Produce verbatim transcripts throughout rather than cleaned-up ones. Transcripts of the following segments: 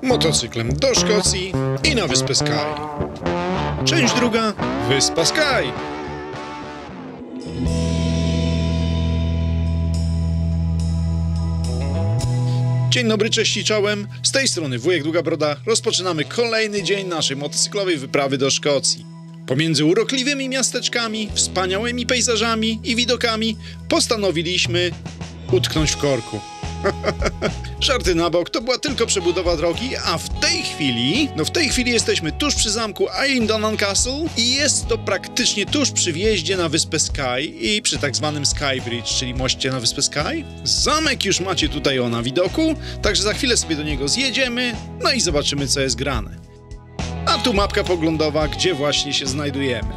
Motocyklem do Szkocji i na wyspę Skye. Część druga. Wyspa Skye. Dzień dobry, cześć i czołem. Z tej strony wujek Długa Broda. Rozpoczynamy kolejny dzień naszej motocyklowej wyprawy do Szkocji. Pomiędzy urokliwymi miasteczkami, wspaniałymi pejzażami i widokami postanowiliśmy utknąć w korku. Żarty na bok, to była tylko przebudowa drogi, a w tej chwili, no w tej chwili jesteśmy tuż przy zamku Eilean Castle i jest to praktycznie tuż przy wjeździe na wyspę Skye i przy tak zwanym Skye Bridge, czyli moście na wyspę Skye. Zamek już macie tutaj o na widoku, także za chwilę sobie do niego zjedziemy, no i zobaczymy, co jest grane. A tu mapka poglądowa, gdzie właśnie się znajdujemy.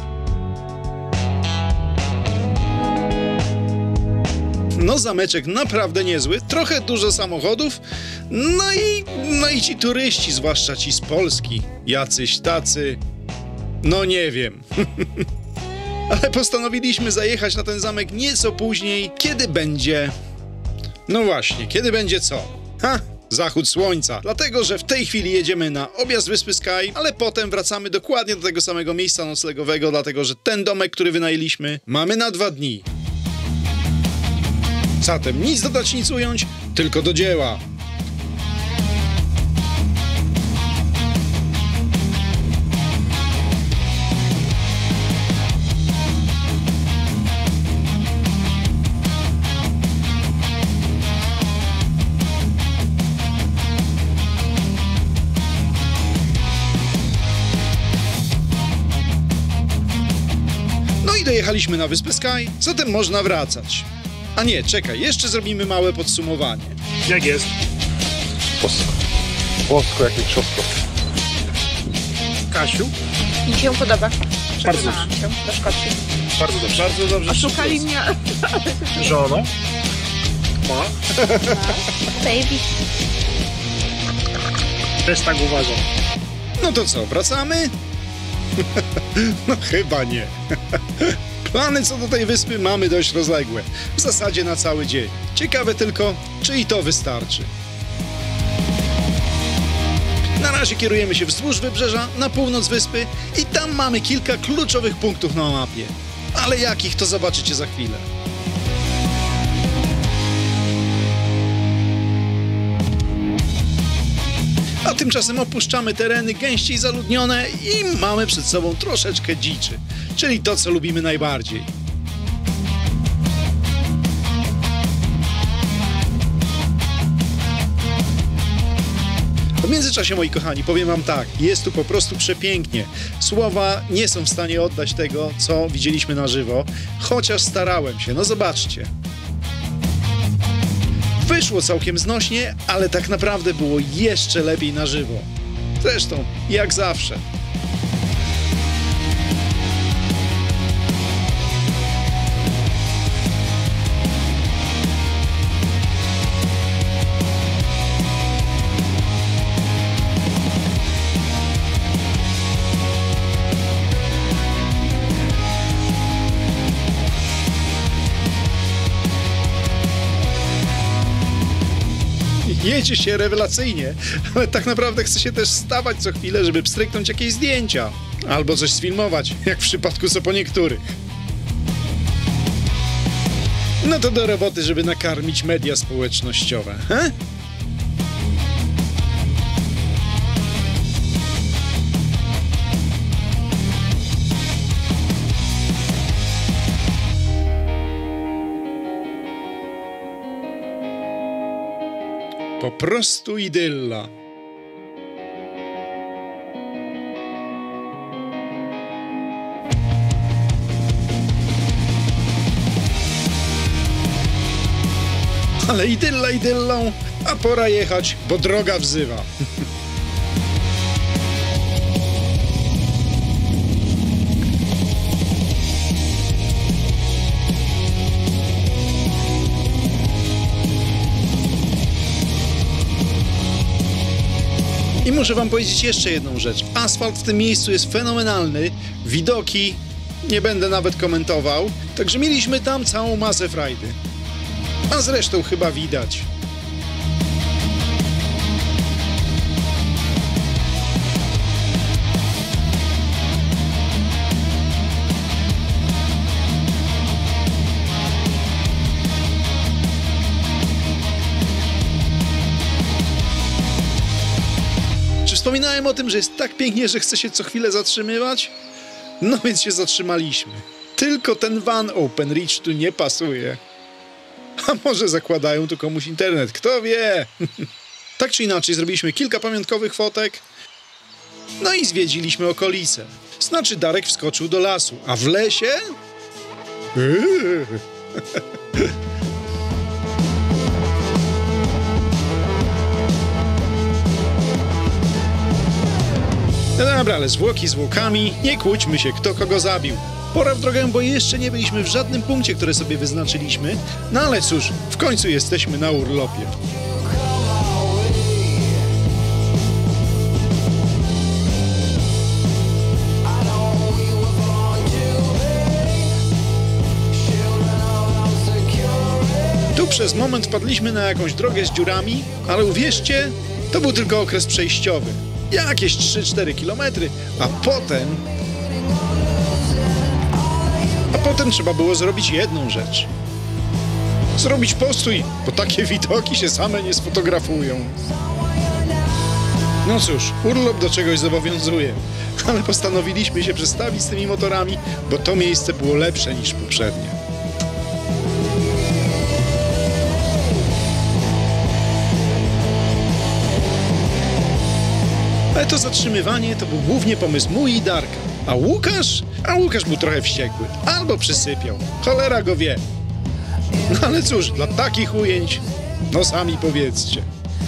No zameczek naprawdę niezły, trochę dużo samochodów, no i, no i ci turyści, zwłaszcza ci z Polski, jacyś tacy, no nie wiem. Ale postanowiliśmy zajechać na ten zamek nieco później, kiedy będzie, no właśnie, kiedy będzie co? Ha! Zachód słońca, dlatego że w tej chwili jedziemy na objazd wyspy Skye, ale potem wracamy dokładnie do tego samego miejsca noclegowego, dlatego że ten domek, który wynajęliśmy, mamy na dwa dni. Zatem nic dodać, nic ująć, tylko do dzieła. No i dojechaliśmy na wyspę Skye, zatem można wracać. A nie, czekaj, jeszcze zrobimy małe podsumowanie. Jak jest? Płosko. Płosko jak mistrzostwo. Kasiu? Mi się podoba. Bardzo Przekonałam się do Szkocji. Bardzo dobrze. Bardzo dobrze. Oszukali mnie. Żono? Ma? Baby. Też tak uważam. No to co, wracamy? No chyba nie. Plany co do tej wyspy mamy dość rozległe. W zasadzie na cały dzień. Ciekawe tylko, czy i to wystarczy. Na razie kierujemy się wzdłuż wybrzeża na północ wyspy i tam mamy kilka kluczowych punktów na mapie. Ale jakich, to zobaczycie za chwilę. A tymczasem opuszczamy tereny gęściej zaludnione i mamy przed sobą troszeczkę dziczy, czyli to, co lubimy najbardziej. W międzyczasie, moi kochani, powiem wam tak, jest tu po prostu przepięknie. Słowa nie są w stanie oddać tego, co widzieliśmy na żywo, chociaż starałem się, no zobaczcie. Wyszło całkiem znośnie, ale tak naprawdę było jeszcze lepiej na żywo. Zresztą, jak zawsze. Jedzie się rewelacyjnie, ale tak naprawdę chce się też stawać co chwilę, żeby pstryknąć jakieś zdjęcia. Albo coś sfilmować, jak w przypadku co po niektórych. No to do roboty, żeby nakarmić media społecznościowe, he? Po prostu idylla. Ale idylla idyllą, a pora jechać, bo droga wzywa. I muszę wam powiedzieć jeszcze jedną rzecz. Asfalt w tym miejscu jest fenomenalny, widoki nie będę nawet komentował, także mieliśmy tam całą masę frajdy. A zresztą chyba widać. Czy wspominałem o tym, że jest tak pięknie, że chce się co chwilę zatrzymywać? No więc się zatrzymaliśmy. Tylko ten van Openreach tu nie pasuje. A może zakładają tu komuś internet, kto wie? Tak czy inaczej zrobiliśmy kilka pamiątkowych fotek, no i zwiedziliśmy okolice. Znaczy Darek wskoczył do lasu, a w lesie? Eee. No dobra, ale zwłoki zwłokami, nie kłóćmy się, kto kogo zabił. Pora w drogę, bo jeszcze nie byliśmy w żadnym punkcie, który sobie wyznaczyliśmy. No ale cóż, w końcu jesteśmy na urlopie. Tu przez moment wpadliśmy na jakąś drogę z dziurami, ale uwierzcie, to był tylko okres przejściowy. Jakieś trzy cztery kilometry, a potem... A potem trzeba było zrobić jedną rzecz. Zrobić postój, bo takie widoki się same nie sfotografują. No cóż, urlop do czegoś zobowiązuje, ale postanowiliśmy się przestawić z tymi motorami, bo to miejsce było lepsze niż poprzednie. Ale to zatrzymywanie to był głównie pomysł mój i Darka. A Łukasz? A Łukasz był trochę wściekły. Albo przysypiał. Cholera go wie. No ale cóż, dla takich ujęć, no sami powiedzcie.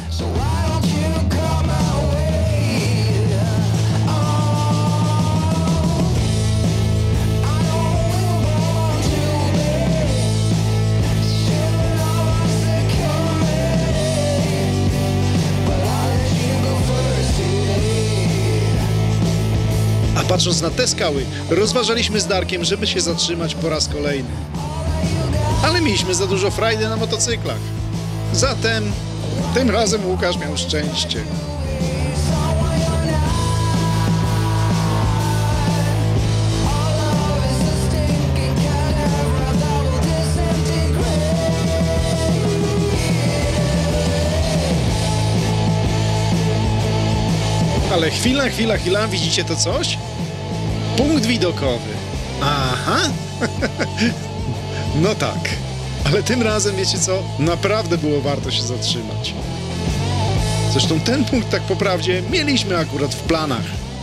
A patrząc na te skały, rozważaliśmy z Darkiem, żeby się zatrzymać po raz kolejny. Ale mieliśmy za dużo frajdy na motocyklach. Zatem tym razem Łukasz miał szczęście. Ale chwila, chwila, chwila, widzicie to coś? Punkt widokowy. Aha. No tak. Ale tym razem, wiecie co? Naprawdę było warto się zatrzymać. Zresztą ten punkt, tak po prawdzie, mieliśmy akurat w planach.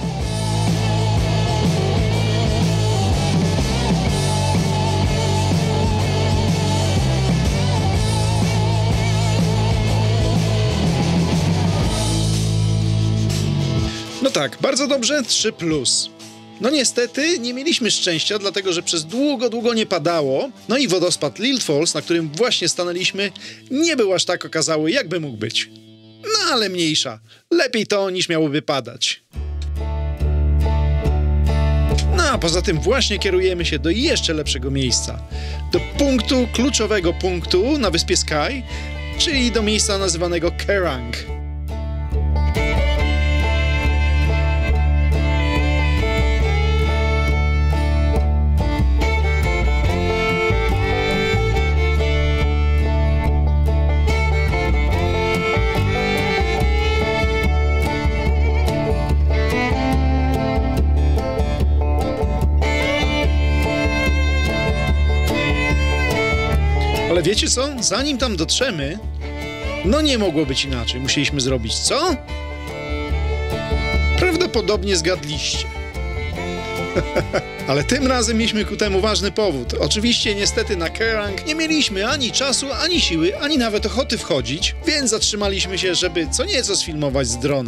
No tak, bardzo dobrze, trzy plus. No niestety nie mieliśmy szczęścia, dlatego że przez długo, długo nie padało. No i wodospad Lil Falls, na którym właśnie stanęliśmy, nie był aż tak okazały, jakby mógł być. No ale mniejsza. Lepiej to, niż miałoby padać. No a poza tym właśnie kierujemy się do jeszcze lepszego miejsca. Do punktu, kluczowego punktu na wyspie Skye, czyli do miejsca nazywanego Kerrang. Ale wiecie co? Zanim tam dotrzemy, no nie mogło być inaczej. Musieliśmy zrobić co? Prawdopodobnie zgadliście. Ale tym razem mieliśmy ku temu ważny powód. Oczywiście niestety na Kerrang nie mieliśmy ani czasu, ani siły, ani nawet ochoty wchodzić, więc zatrzymaliśmy się, żeby co nieco sfilmować z drona.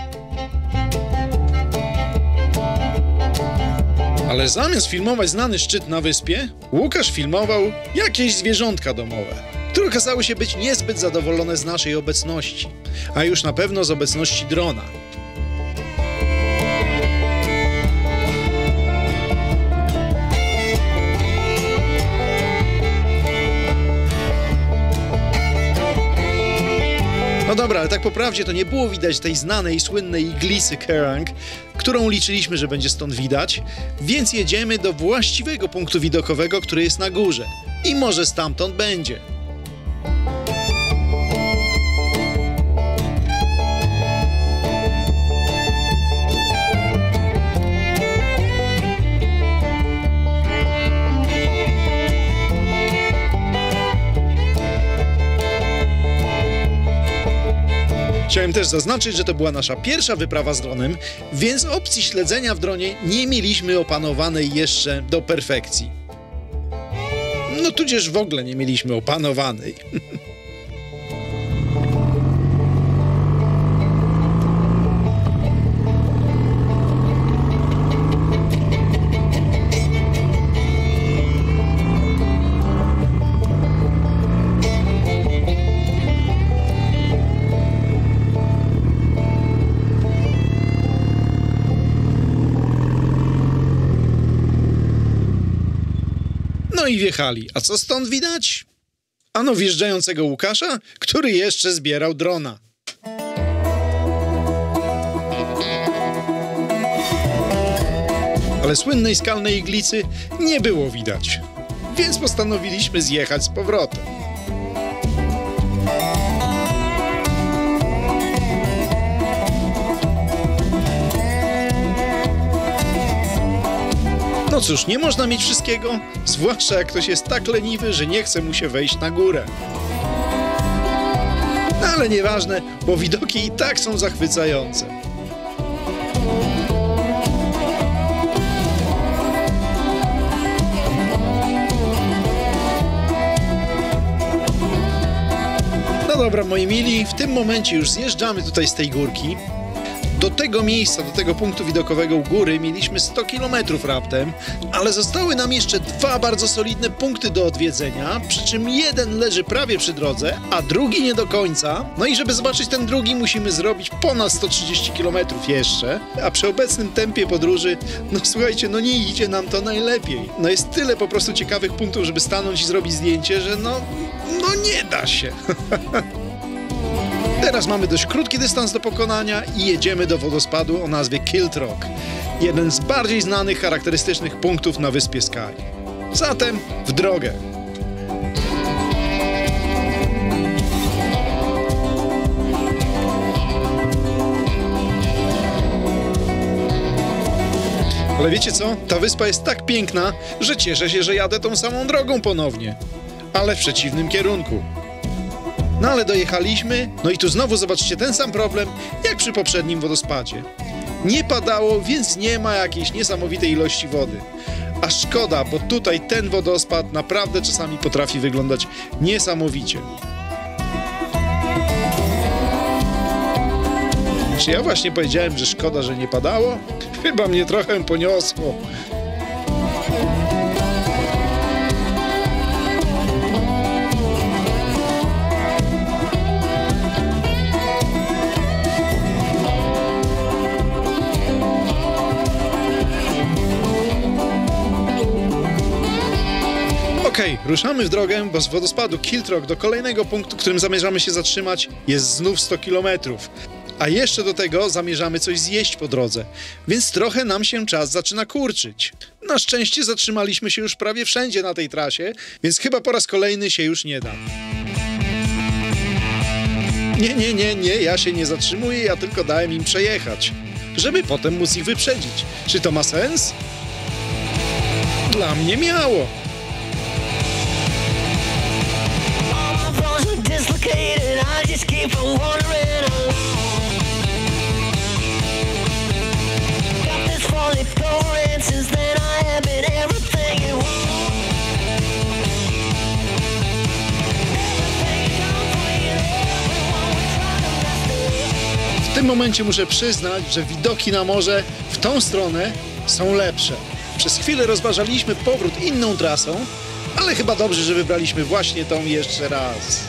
Ale zamiast filmować znany szczyt na wyspie, Łukasz filmował jakieś zwierzątka domowe, które okazały się być niezbyt zadowolone z naszej obecności, a już na pewno z obecności drona. No dobra, ale tak po prawdzie to nie było widać tej znanej, słynnej iglisy Kerrang, którą liczyliśmy, że będzie stąd widać, więc jedziemy do właściwego punktu widokowego, który jest na górze. I może stamtąd będzie. Chciałem też zaznaczyć, że to była nasza pierwsza wyprawa z dronem, więc opcji śledzenia w dronie nie mieliśmy opanowanej jeszcze do perfekcji. No tudzież w ogóle nie mieliśmy opanowanej. No i wjechali. A co stąd widać? Ano wjeżdżającego Łukasza, który jeszcze zbierał drona. Ale słynnej skalnej iglicy nie było widać, więc postanowiliśmy zjechać z powrotem. No cóż, nie można mieć wszystkiego, zwłaszcza jak ktoś jest tak leniwy, że nie chce mu się wejść na górę. No ale nieważne, bo widoki i tak są zachwycające. No dobra, moi mili, w tym momencie już zjeżdżamy tutaj z tej górki. Do tego miejsca, do tego punktu widokowego u góry mieliśmy sto kilometrów raptem, ale zostały nam jeszcze dwa bardzo solidne punkty do odwiedzenia, przy czym jeden leży prawie przy drodze, a drugi nie do końca. No i żeby zobaczyć ten drugi, musimy zrobić ponad sto trzydzieści kilometrów jeszcze, a przy obecnym tempie podróży, no słuchajcie, no nie idzie nam to najlepiej. No jest tyle po prostu ciekawych punktów, żeby stanąć i zrobić zdjęcie, że no, no nie da się. Teraz mamy dość krótki dystans do pokonania i jedziemy do wodospadu o nazwie Kilt Rock. Jeden z bardziej znanych, charakterystycznych punktów na wyspie Sky. Zatem w drogę! Ale wiecie co? Ta wyspa jest tak piękna, że cieszę się, że jadę tą samą drogą ponownie. Ale w przeciwnym kierunku. No ale dojechaliśmy, no i tu znowu zobaczcie ten sam problem, jak przy poprzednim wodospadzie. Nie padało, więc nie ma jakiejś niesamowitej ilości wody. A szkoda, bo tutaj ten wodospad naprawdę czasami potrafi wyglądać niesamowicie. Czy ja właśnie powiedziałem, że szkoda, że nie padało? Chyba mnie trochę poniosło. Okej, okay, ruszamy w drogę, bo z wodospadu Kilt Rock do kolejnego punktu, którym zamierzamy się zatrzymać, jest znów sto kilometrów. A jeszcze do tego zamierzamy coś zjeść po drodze, więc trochę nam się czas zaczyna kurczyć. Na szczęście zatrzymaliśmy się już prawie wszędzie na tej trasie, więc chyba po raz kolejny się już nie da. Nie, nie, nie, nie, ja się nie zatrzymuję, ja tylko dałem im przejechać, żeby potem móc ich wyprzedzić. Czy to ma sens? Dla mnie miało. I just keep on wandering along. Got this falling flooring since then I have been everything you want. Everything comes with everyone we try to mess up. W tym momencie muszę przyznać, że widoki na morze w tą stronę są lepsze. Przez chwilę rozważaliśmy powrót inną trasą, ale chyba dobrze, że wybraliśmy właśnie tą jeszcze raz.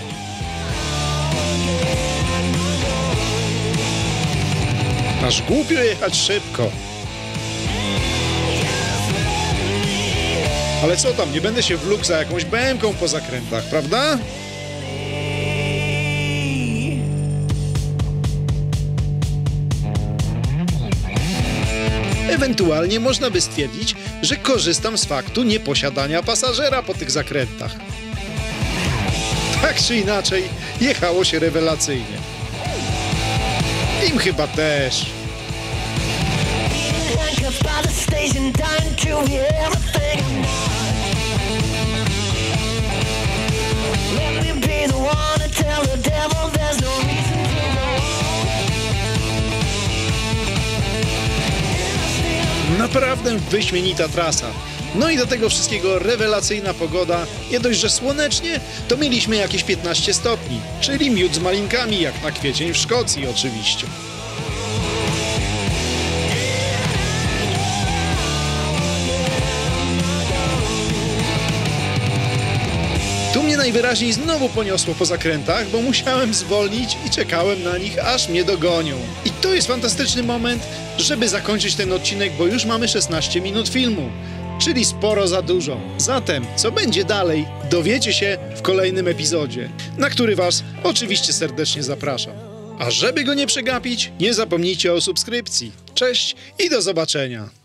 Aż głupio jechać szybko. Ale co tam, nie będę się wlókł za jakąś B M-ką po zakrętach, prawda? Ewentualnie można by stwierdzić, że korzystam z faktu nieposiadania pasażera po tych zakrętach. Tak czy inaczej, jechało się rewelacyjnie. Im chyba też. Naprawdę wyśmienita trasa. No i do tego wszystkiego rewelacyjna pogoda. Nie dość, że słonecznie, to mieliśmy jakieś piętnaście stopni, czyli miód z malinkami, jak na kwiecień w Szkocji oczywiście. Tu mnie najwyraźniej znowu poniosło po zakrętach, bo musiałem zwolnić i czekałem na nich, aż mnie dogonią. I to jest fantastyczny moment, żeby zakończyć ten odcinek, bo już mamy szesnaście minut filmu, czyli sporo za dużo. Zatem, co będzie dalej, dowiecie się w kolejnym epizodzie, na który Was oczywiście serdecznie zapraszam. A żeby go nie przegapić, nie zapomnijcie o subskrypcji. Cześć i do zobaczenia!